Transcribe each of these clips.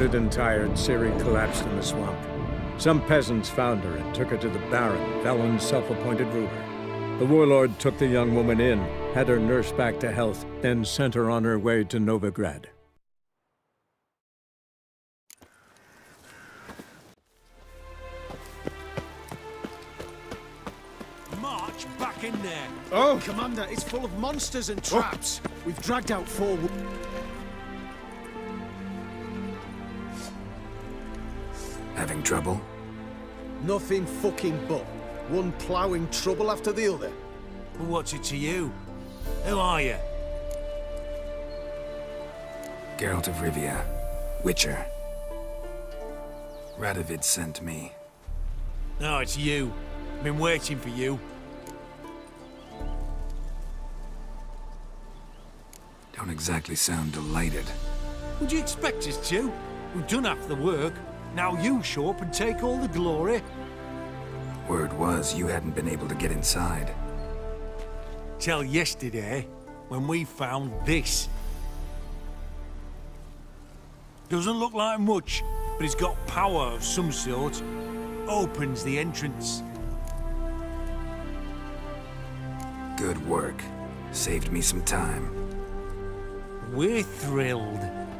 Wounded and tired, Ciri collapsed in the swamp. Some peasants found her and took her to the Baron, Valen's self-appointed ruler. The warlord took the young woman in, had her nursed back to health, then sent her on her way to Novigrad. March back in there! Oh! Commander, it's full of monsters and traps. Oh. We've dragged out 4... Having trouble? Nothing fucking but. One ploughing trouble after the other. Well, what's it to you? Who are you? Geralt of Rivia, Witcher. Radovid sent me. No, it's you. Been waiting for you. Don't exactly sound delighted. Would you expect us to? We've done half the work. Now you show up and take all the glory. Word was you hadn't been able to get inside. Till yesterday, when we found this. Doesn't look like much, but it's got power of some sort. Opens the entrance. Good work. Saved me some time. We're thrilled.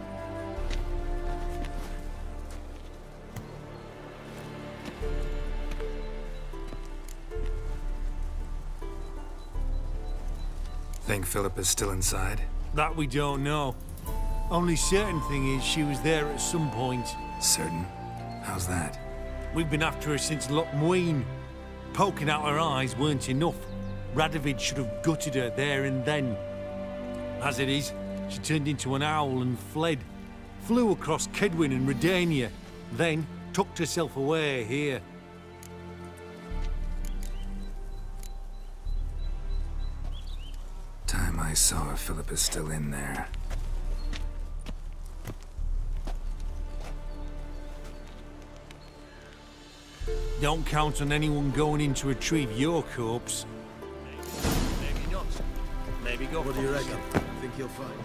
Think Philippa's still inside? That we don't know. Only certain thing is she was there at some point. Certain? How's that? We've been after her since Lochmuin. Poking out her eyes weren't enough. Radovid should have gutted her there and then. As it is, she turned into an owl and fled. Flew across Kedwin and Redania, then tucked herself away here. Time I saw if Philippa's still in there. Don't count on anyone going in to retrieve your corpse. Maybe not. Maybe go. What do you reckon? I think you'll find.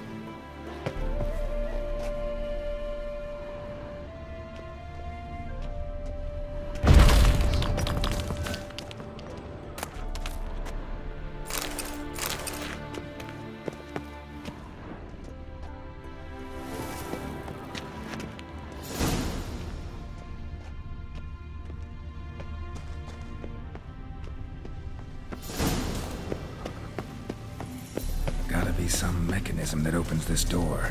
Gotta be some mechanism that opens this door.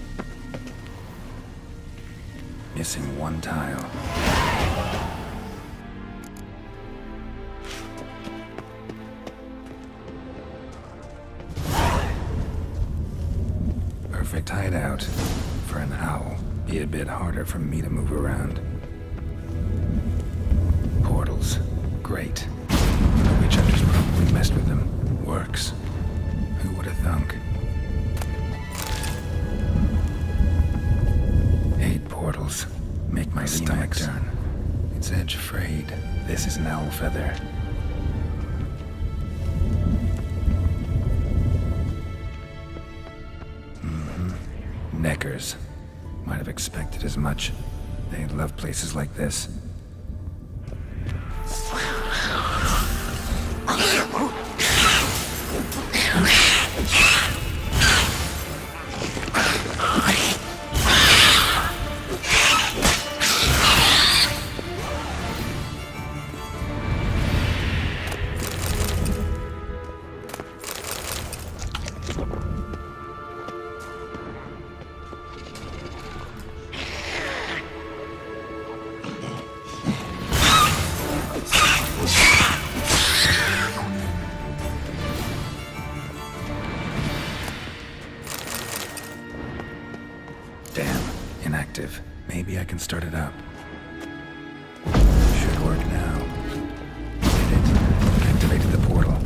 Missing one tile. Perfect hideout. For an owl. Be a bit harder for me to move around. Portals. Great. The witch hunters probably messed with them. Works. Who would have thunk? 8 portals. Make my stomach turn. It's edge frayed. This is an owl feather. Neckers. Might have expected as much. They love places like this. Inactive. Maybe I can start it up. Should work now. Did it. Activated the portal.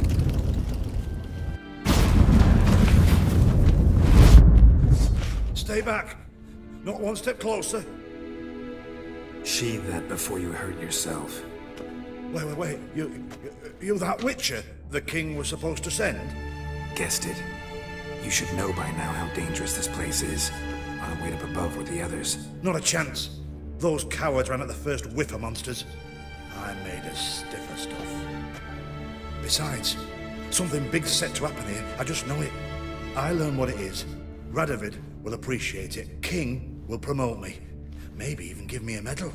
Stay back. Not one step closer. Sheathe that before you hurt yourself. Wait. You that Witcher the king was supposed to send? Guessed it. You should know by now how dangerous this place is. I'll wait up above with the others. Not a chance. Those cowards ran at the first whiff of monsters. I made a stiffer stuff. Besides, something big's set to happen here. I just know it. I learn what it is. Radovid will appreciate it. King will promote me. Maybe even give me a medal.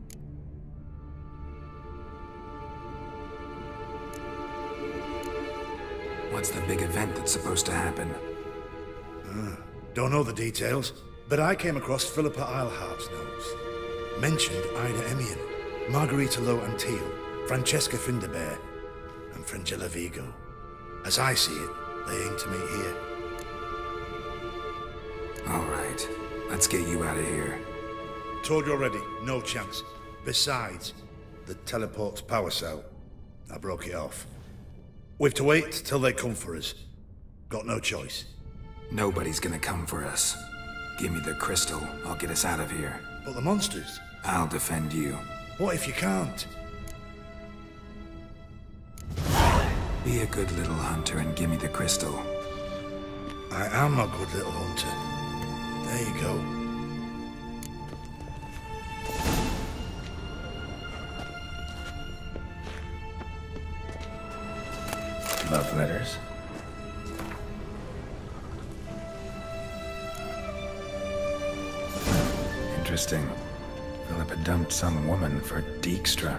What's the big event that's supposed to happen? Don't know the details, but I came across Philippa Eilhart's notes. Mentioned Ida Emian, Margarita Low Antille, Francesca Finderbear, and Frangilla Vigo. As I see it, they aim to meet here. All right, let's get you out of here. Told you already, no chance. Besides, the teleport's power cell. I broke it off. We've to wait till they come for us. Got no choice. Nobody's gonna come for us. Give me the crystal, I'll get us out of here. But the monsters? I'll defend you. What if you can't? Be a good little hunter and give me the crystal. I am a good little hunter. There you go. Love letters? Interesting. Philippa dumped some woman for Dijkstra.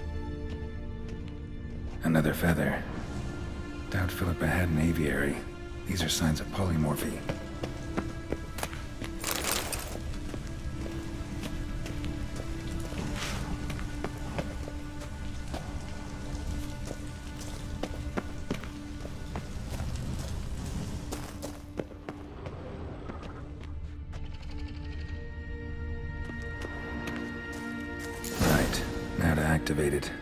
Another feather. Doubt Philippa had an aviary. These are signs of polymorphy. Right, now to activate it.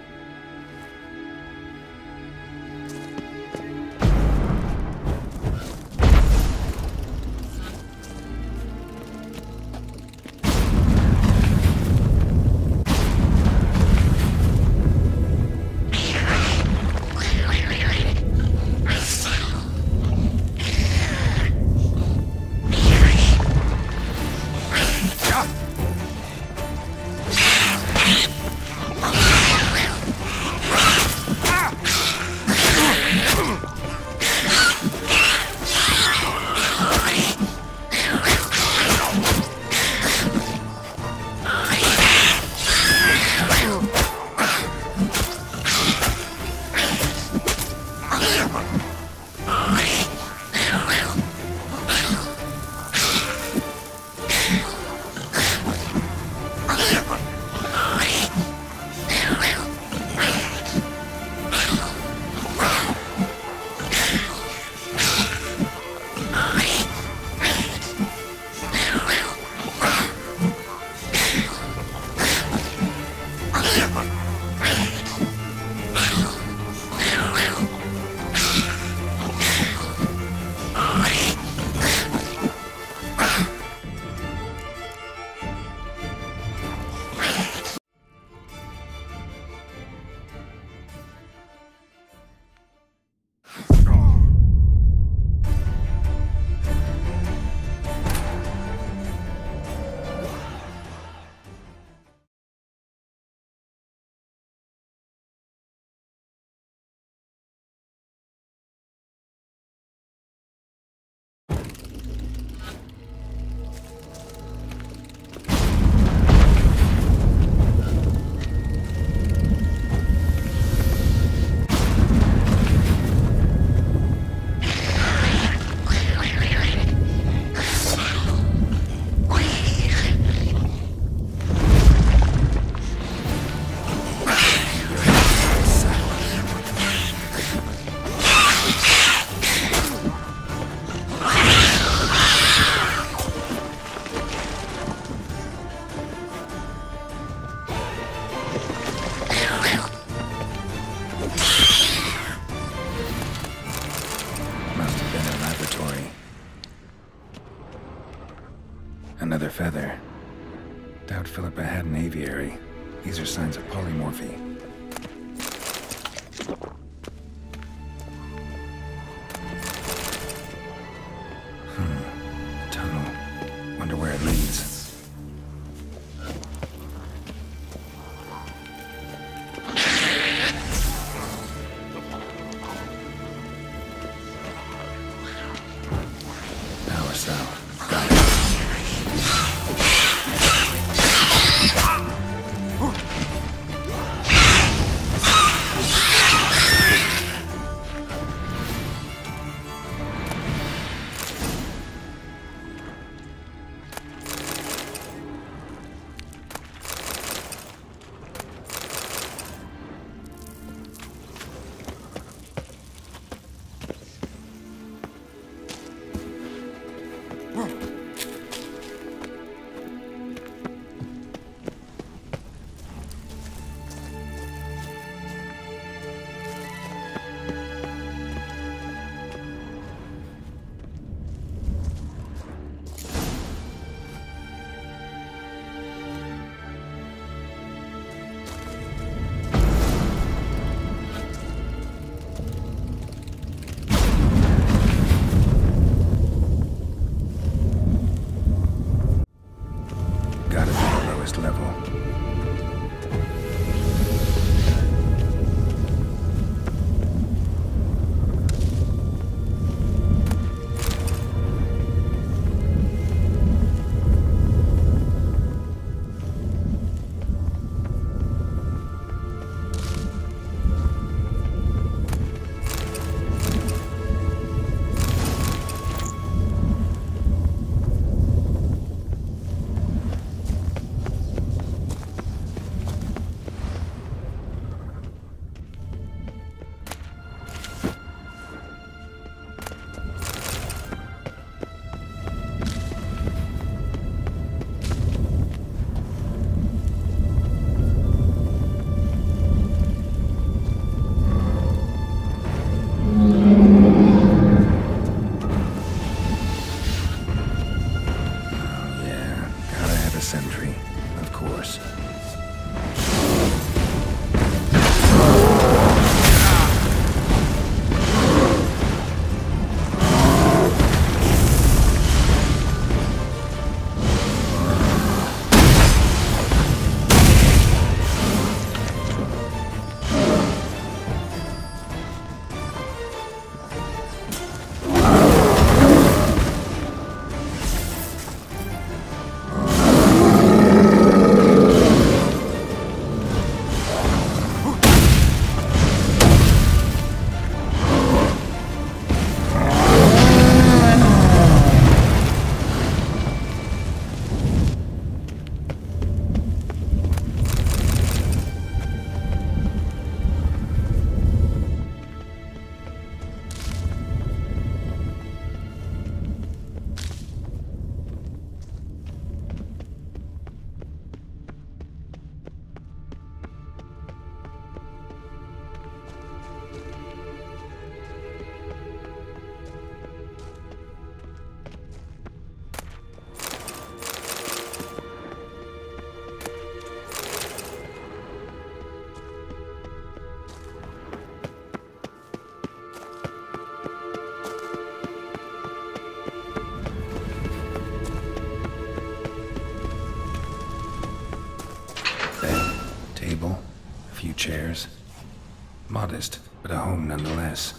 Another feather. Doubt Philippa had an aviary. These are signs of polymorphy. Tunnel. Wonder means. Power cell. Got it. Chairs. Modest, but a home nonetheless.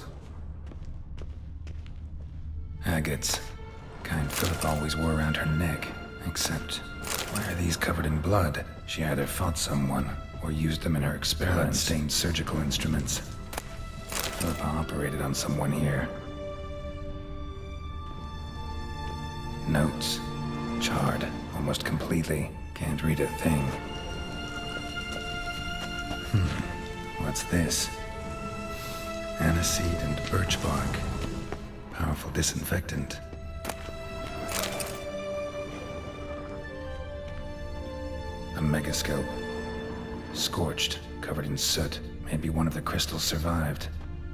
Agates. Kind Philip always wore around her neck. Except, why are these covered in blood? She either fought someone, or used them in her experiments. Blood-stained surgical instruments. Philip operated on someone here. Notes. Charred, almost completely. Can't read a thing. What's this? Aniseed and birch bark. Powerful disinfectant. A megascope. Scorched, covered in soot. Maybe one of the crystals survived.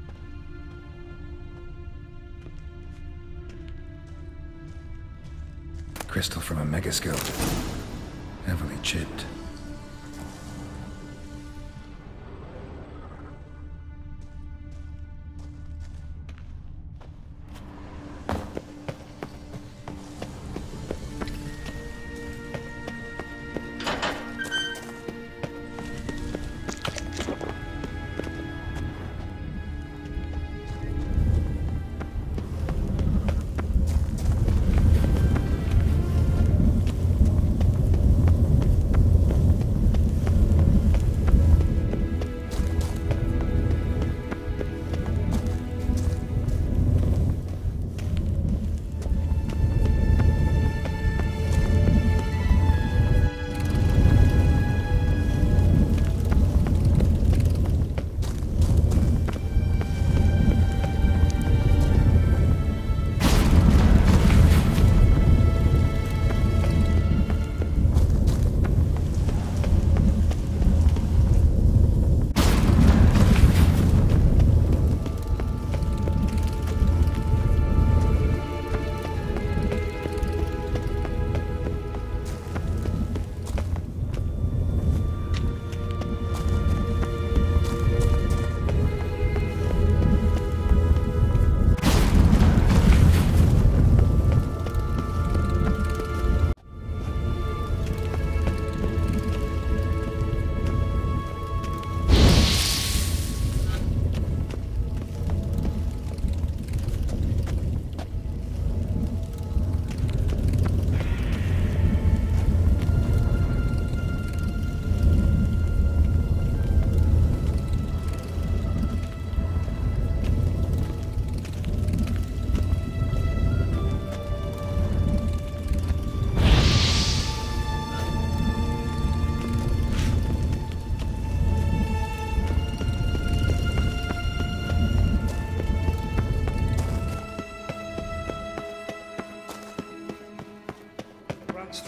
Crystal from a megascope. Heavily chipped.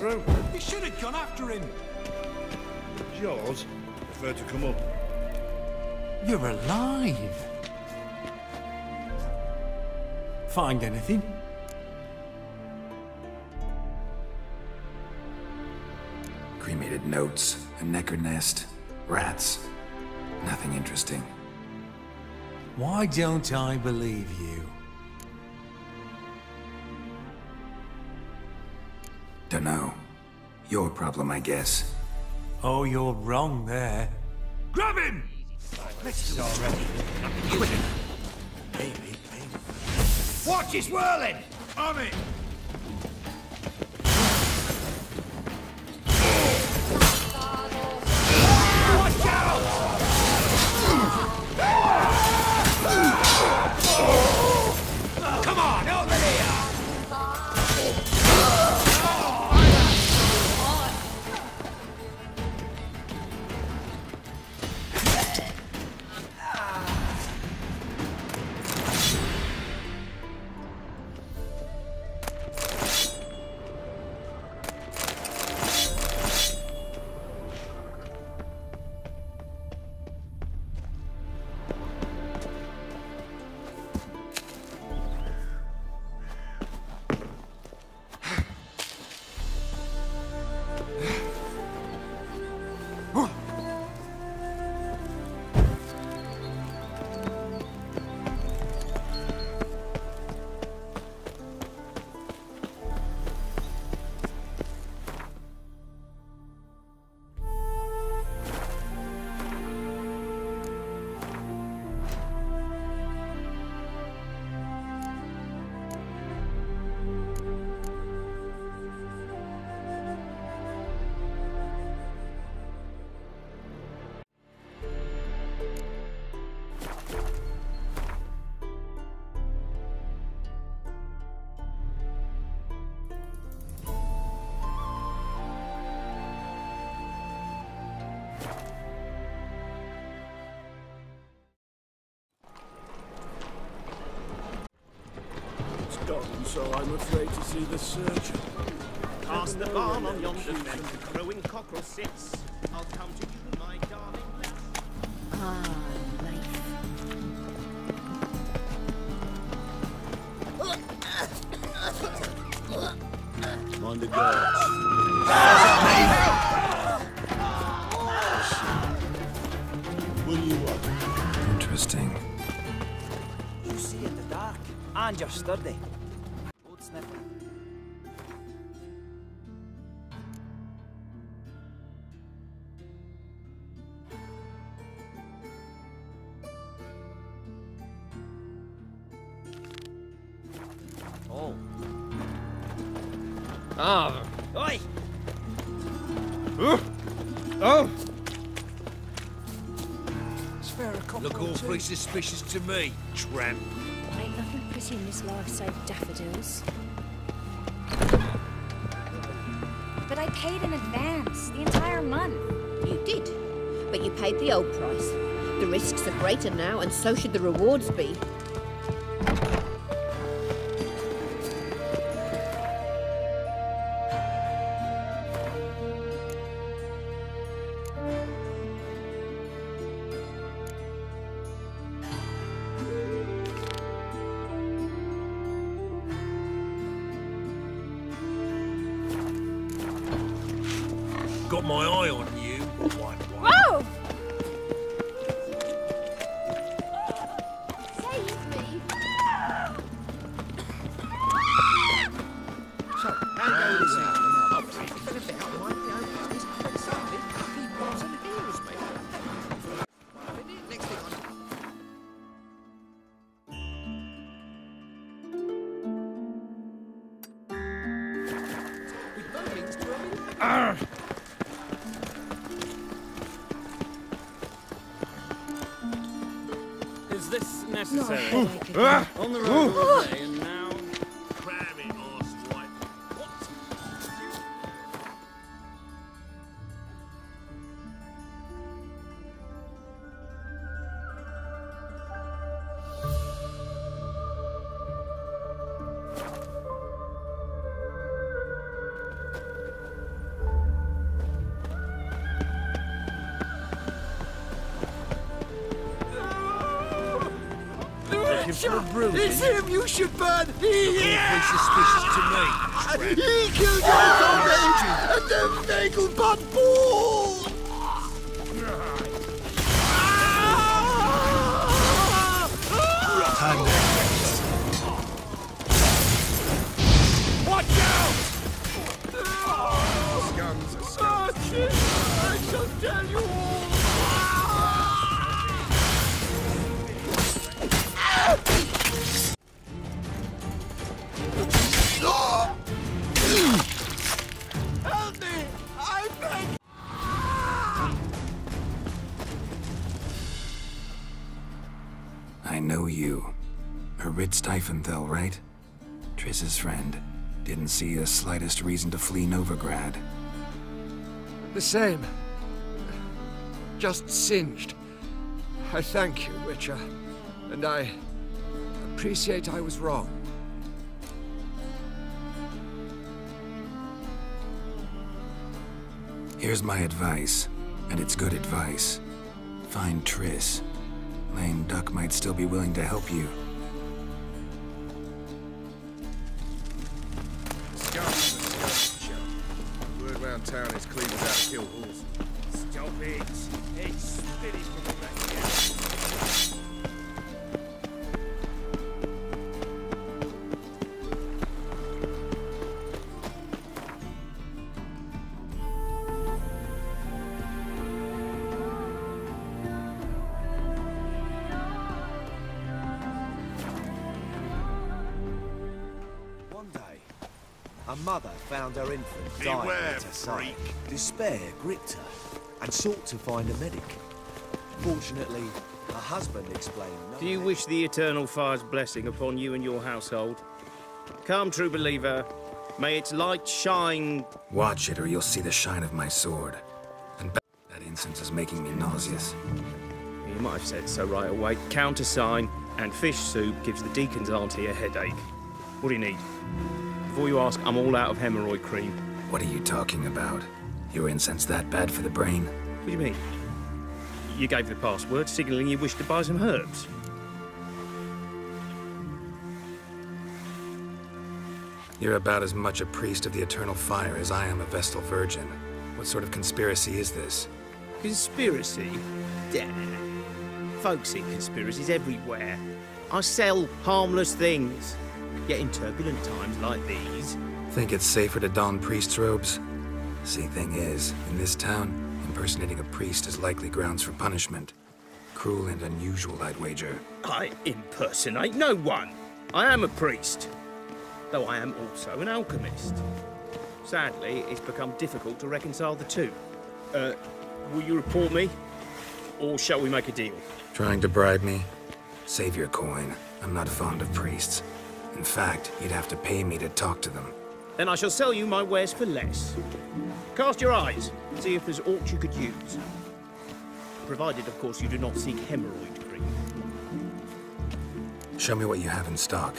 through. You should have gone after him. Yours prefer to come up. You're alive. Find anything? Cremated notes, a necker nest, rats. Nothing interesting. Why don't I believe you? Dunno. Your problem, I guess. Oh, you're wrong there. Grab him! Let's do it already. Quick. Baby. Watch his whirling! On it! Watch out! Come on, over here! So I'm afraid to see the surgeon. Cast the bomb on yonder fence, the crowing cockerel sits. I'll come to you, my darling lass. Ah, life. Mind the guards. What do you want? Interesting. You see in the dark, and you're sturdy. Old sniffer. Oh. Ah. Oi! Oh! Look awfully suspicious to me, tramp. Ain't nothing pretty in this life save daffodils. But I paid in advance, the entire month. You did, but you paid the old price. The risks are greater now, and so should the rewards be. Got my eye on you. Whoa! Save me! So, how goes this? I've been about my own business, but suddenly Cuffy bars and heals me. Next thing with no means to earn. Is this necessary? No, I could On the road all day and now... Cram it, arsewipe. What? looking for a bruise. It's him you should burn! He Suspicious to me. He killed your comrade and the Nagelbud Bull! Watch out! Scums are scums. I shall tell you all! Help me! I beg! I know you. Ritz Tiefenthal, right? Triss's friend. Didn't see the slightest reason to flee Novigrad. The same. Just singed. I thank you, Witcher. And I appreciate I was wrong. Here's my advice, and it's good advice. Find Triss. Lame Duck might still be willing to help you. Scums are scums, chap. Word round town is clean without kill horse. Stop it. It's spinning from the back here. One day, a mother found her infant dying at her side. Despair gripped her and sought to find a medic. Fortunately, her husband explained no. Do you wish the Eternal Fire's blessing upon you and your household? Come, true believer. May its light shine. Watch it or you'll see the shine of my sword. And that incense is making me nauseous. You might have said so right away. Countersign and fish soup gives the deacon's auntie a headache. What do you need? Before you ask, I'm all out of hemorrhoid cream. What are you talking about? Your incense that bad for the brain? What do you mean? You gave the password, signalling you wished to buy some herbs. You're about as much a priest of the Eternal Fire as I am a Vestal Virgin. What sort of conspiracy is this? Conspiracy? Yeah. Folks in conspiracies everywhere. I sell harmless things. Yet in turbulent times like these... Think it's safer to don priest's robes? See, thing is, in this town, impersonating a priest is likely grounds for punishment. Cruel and unusual, I'd wager. I impersonate no one. I am a priest. Though I am also an alchemist. Sadly, it's become difficult to reconcile the two. Will you report me? Or shall we make a deal? Trying to bribe me? Save your coin. I'm not fond of priests. In fact, you'd have to pay me to talk to them. Then I shall sell you my wares for less. Cast your eyes, see if there's aught you could use. Provided, of course, you do not seek hemorrhoid cream. Show me what you have in stock.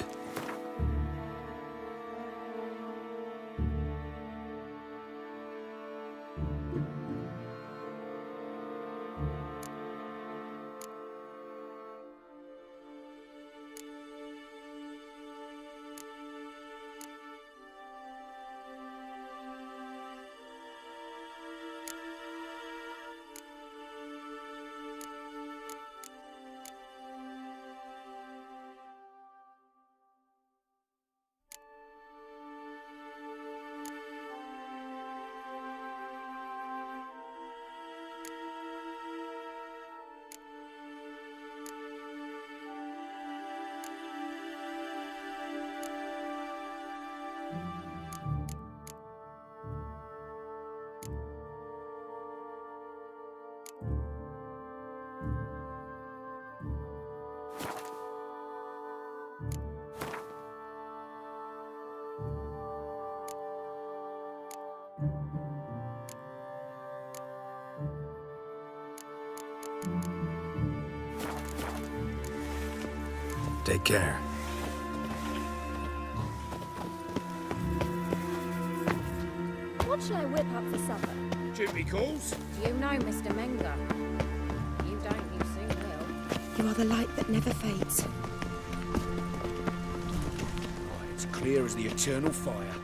Take care. What shall I whip up for supper? Jimmy calls. You know, Mr. Menger. You don't, you soon will. You are the light that never fades. clear as the eternal fire.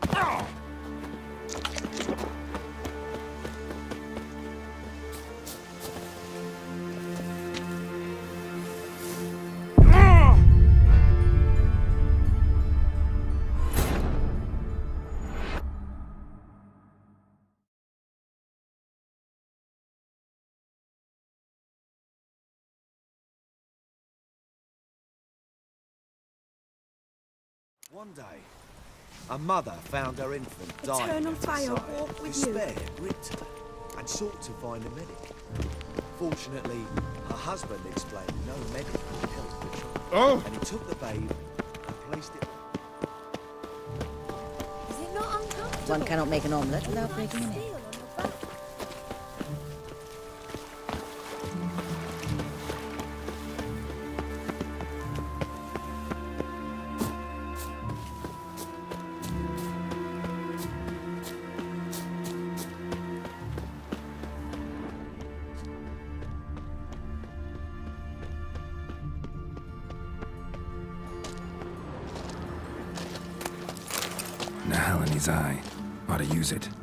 One day, a mother found her infant dying. Eternal at her fire side. walk with Despair gripped her and sought to find a medic. Fortunately, her husband explained no medic could help the child, and he took the babe and placed it. Is it not uncomfortable? One cannot make an omelette without breaking an egg. His eye. Ought to use it.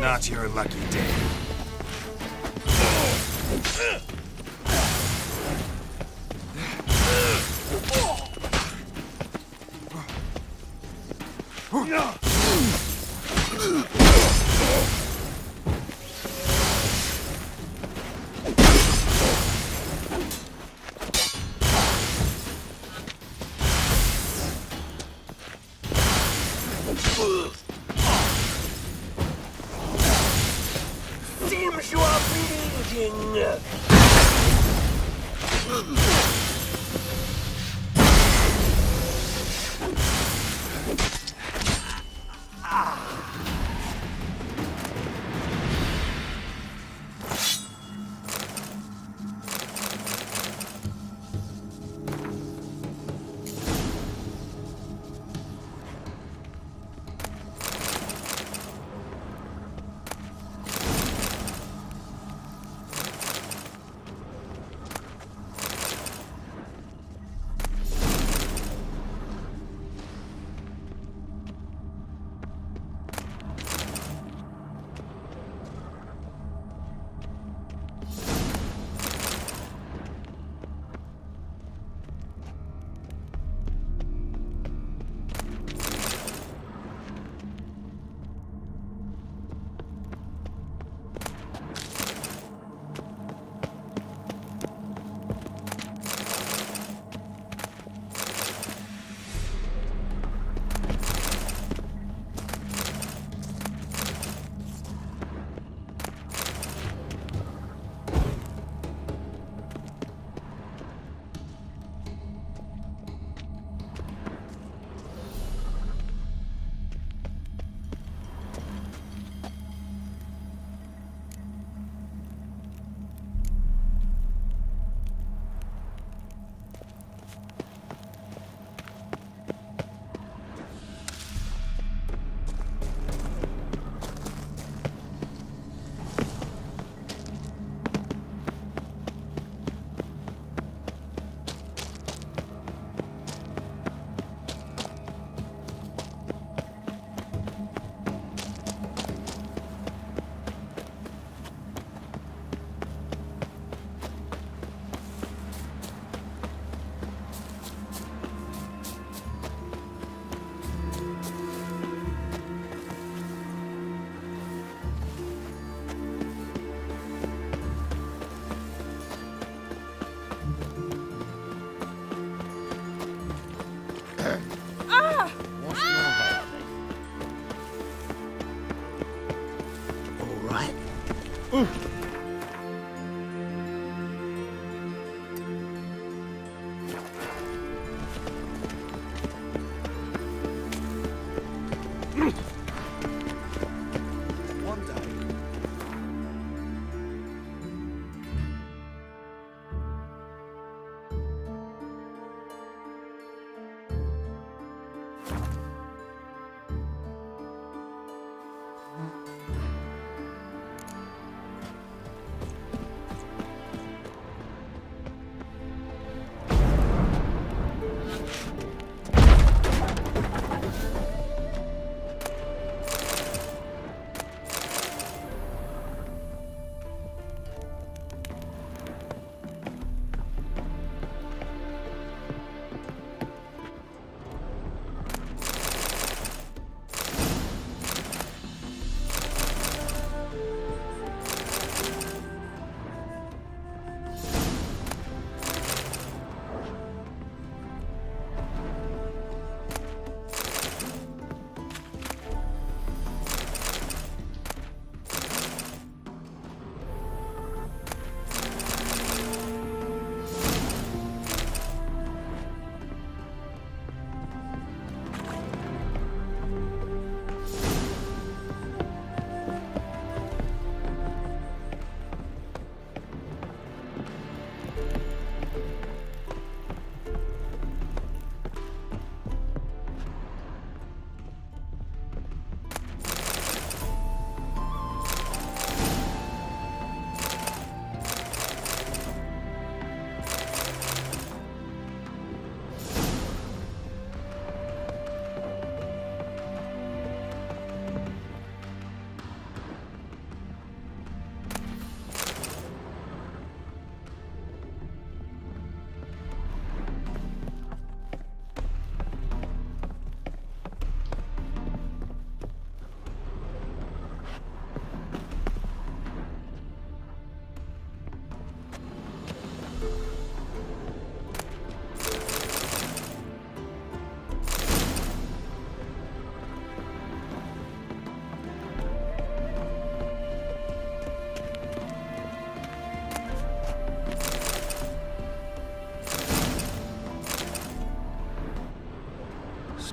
Not your lucky day. Seems you are bleeding.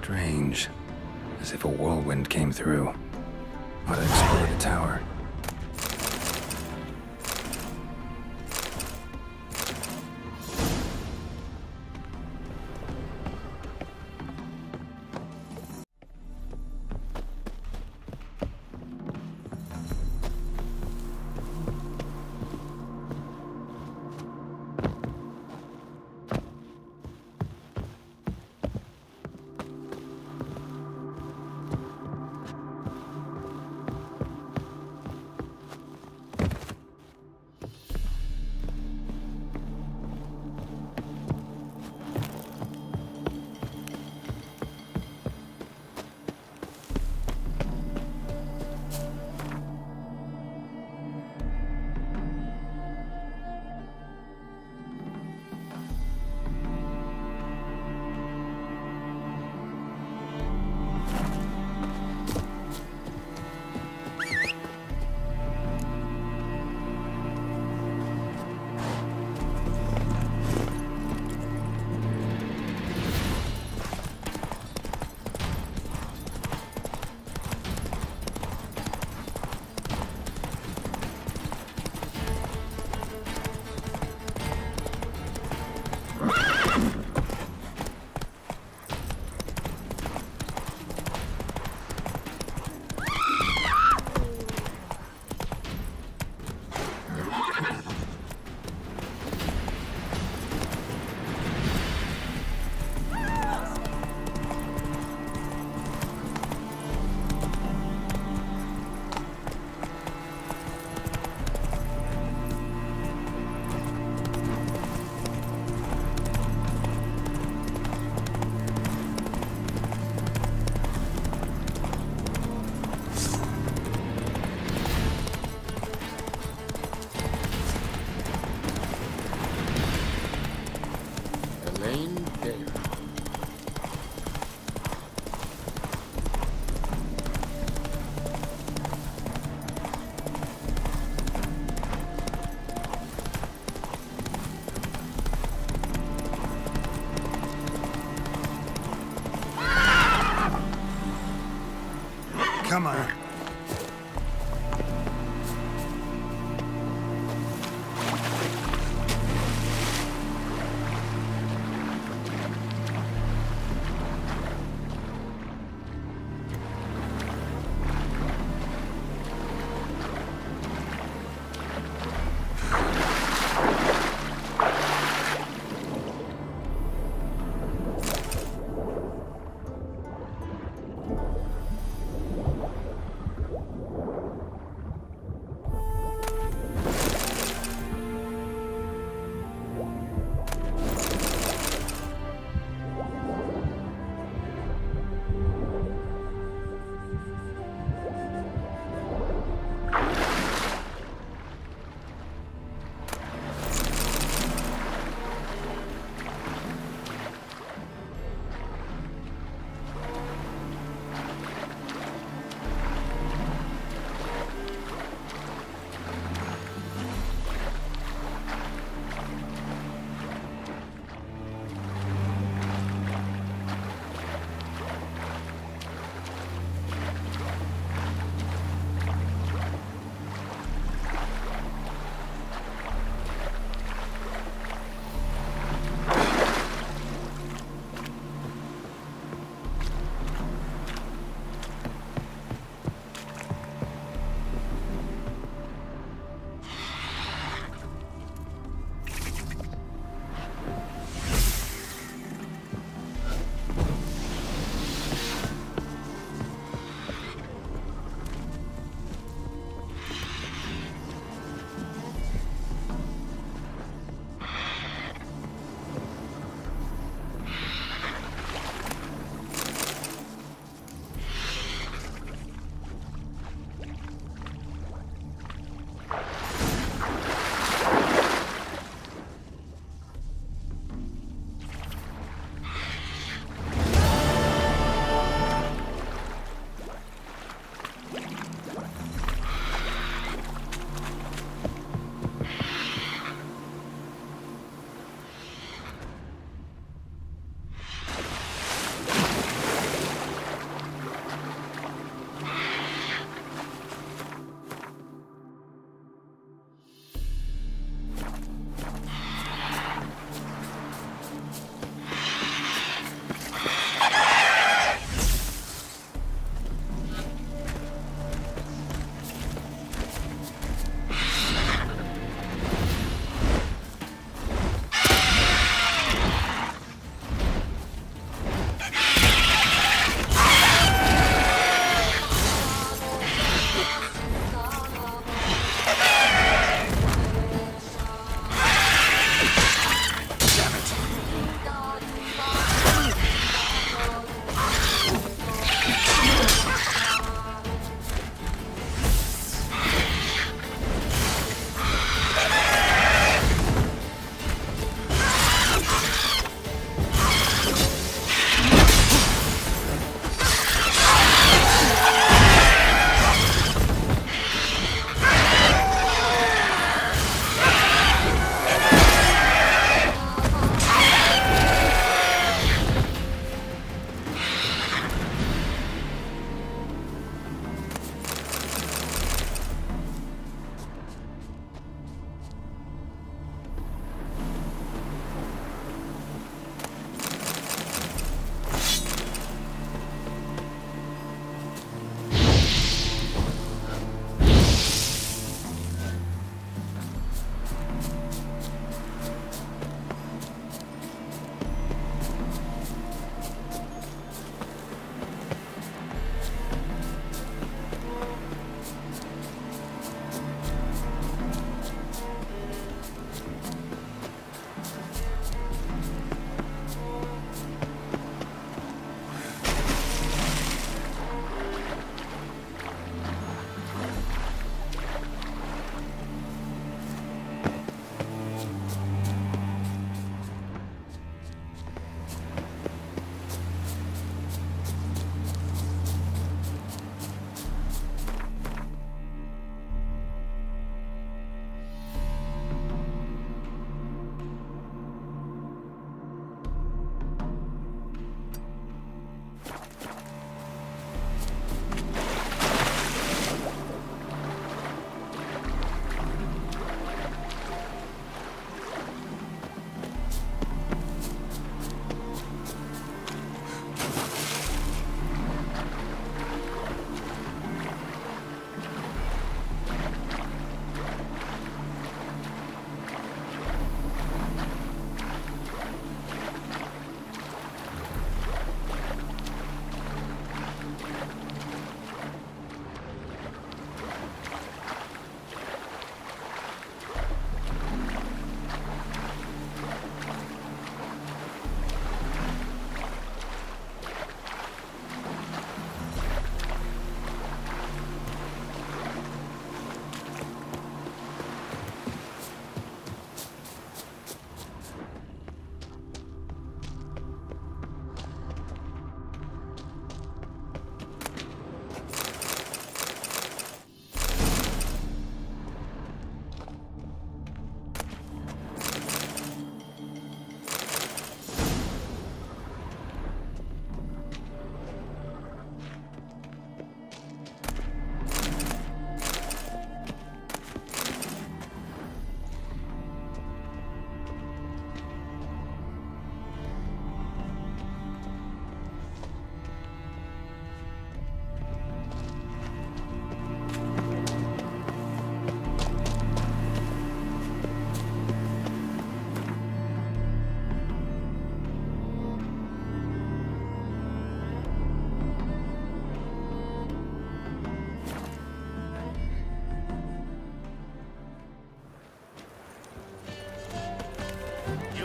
Strange. As if a whirlwind came through. Ought to explore the tower. Come on.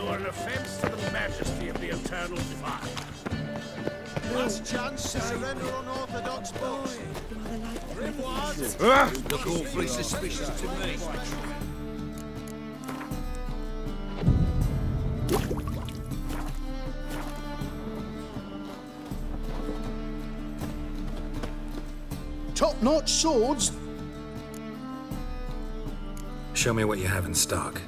You're an offence to the majesty of the Eternal Divine. Last chance to surrender unorthodox books. Look awfully suspicious to me. Top-notch swords. Show me what you have in stock.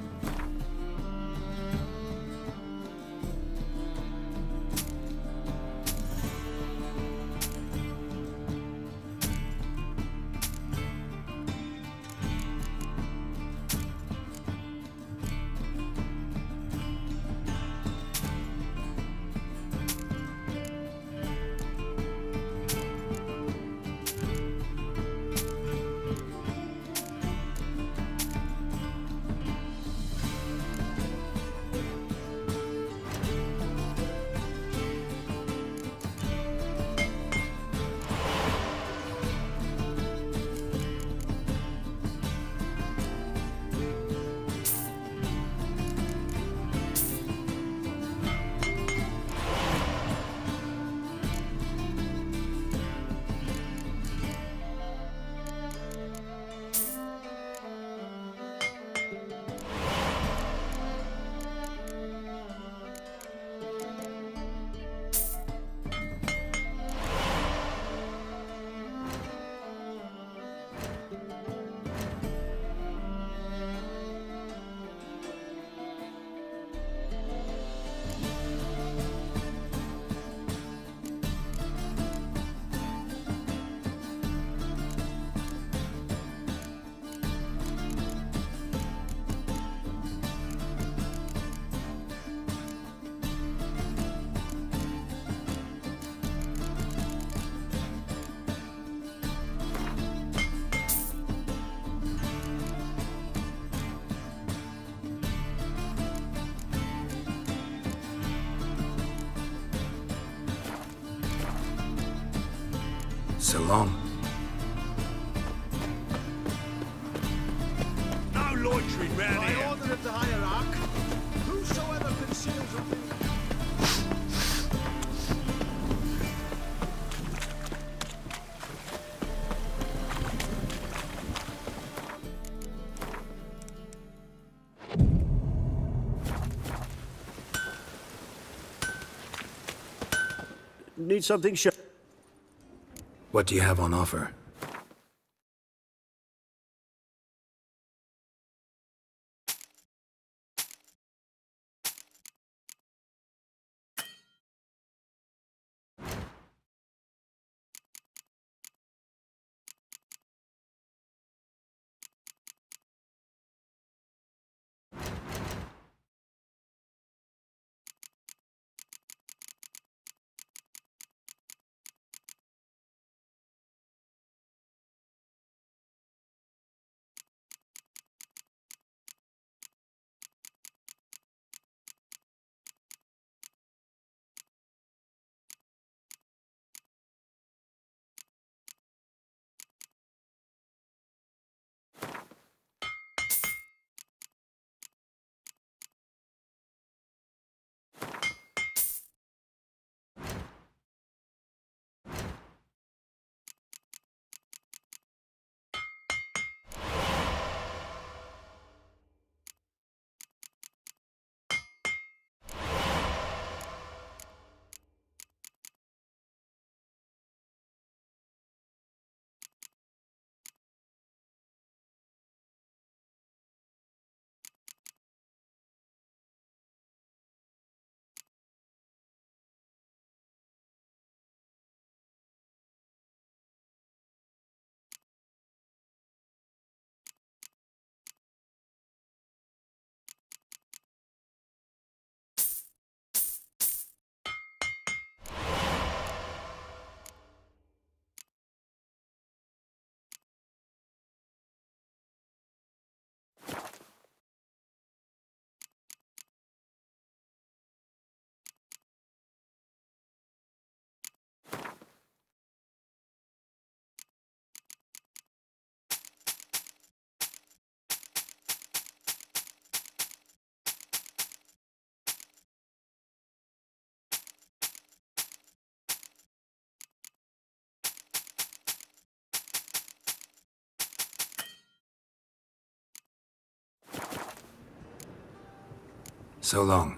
So long. No loitering round By here. order of the hierarch, whosoever conceals a thing. Need something shown. What do you have on offer? So long.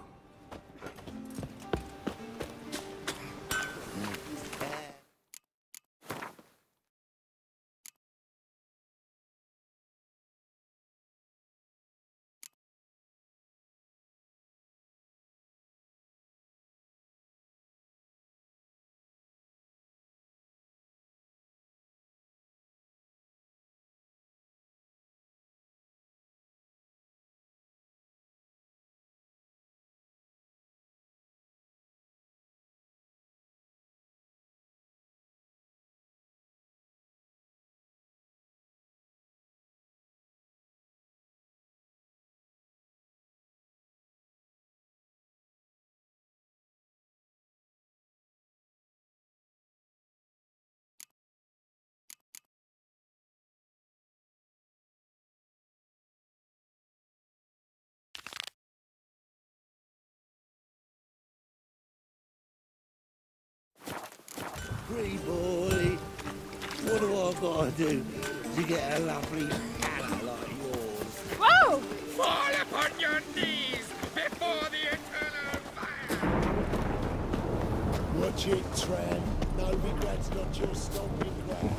Pretty boy, what do I gotta do to get a lovely colour like yours? Whoa! Fall upon your knees before the eternal fire! Watch it, Tram. Novigrad's not your stomping ground.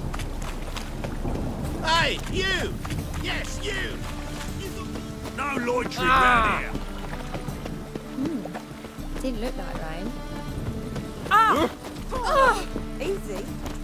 Hey, you! Yes, you! No loitering down here! Didn't look like rain. Ah! Oh, easy.